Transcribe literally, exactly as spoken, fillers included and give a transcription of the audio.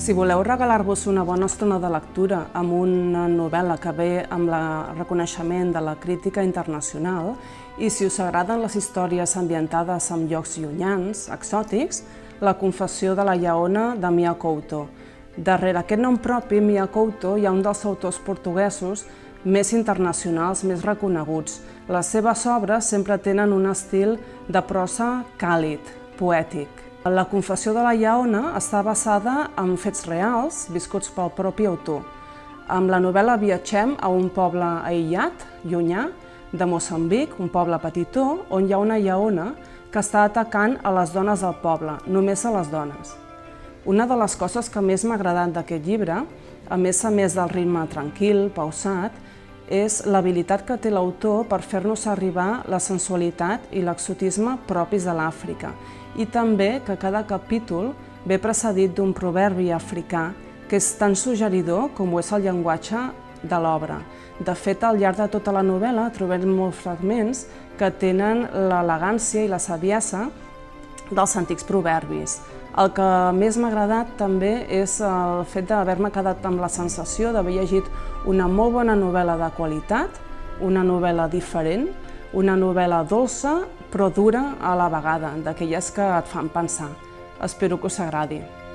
Si voleu regalar-vos una bona estona de lectura amb una novel·la que ve amb el reconeixement de la crítica internacional i si us agraden les històries ambientades en llocs llunyans, exòtics, La confessió de la lleona de Mia Couto. Darrere aquest nom propi, Mia Couto, hi ha un dels autors portuguesos més internacionals, més reconeguts. Les seves obres sempre tenen un estil de prosa càlid, poètic. La confessió de la lleona està basada en fets reals viscuts pel propi autor. Amb la novel·la viatgem a un poble aïllat, llunyà, de Moçambic, un poble petitó, on hi ha una lleona que està atacant a les dones del poble, només a les dones. Una de les coses que més m'ha agradat d'aquest llibre, a més a més del ritme tranquil, pausat, és l'habilitat que té l'autor per fer-nos arribar la sensualitat i l'exotisme propis de l'Àfrica i també que cada capítol ve precedit d'un proverbi africà que és tan suggeridor com ho és el llenguatge de l'obra. De fet, al llarg de tota la novel·la trobem molts fragments que tenen l'elegància i la saviesa dels antics proverbis. El que més m'ha agradat també és el fet d'haver-me quedat amb la sensació d'haver llegit una molt bona novel·la de qualitat, una novel·la diferent, una novel·la dolça però dura a la vegada, d'aquelles que et fan pensar. Espero que us agradi.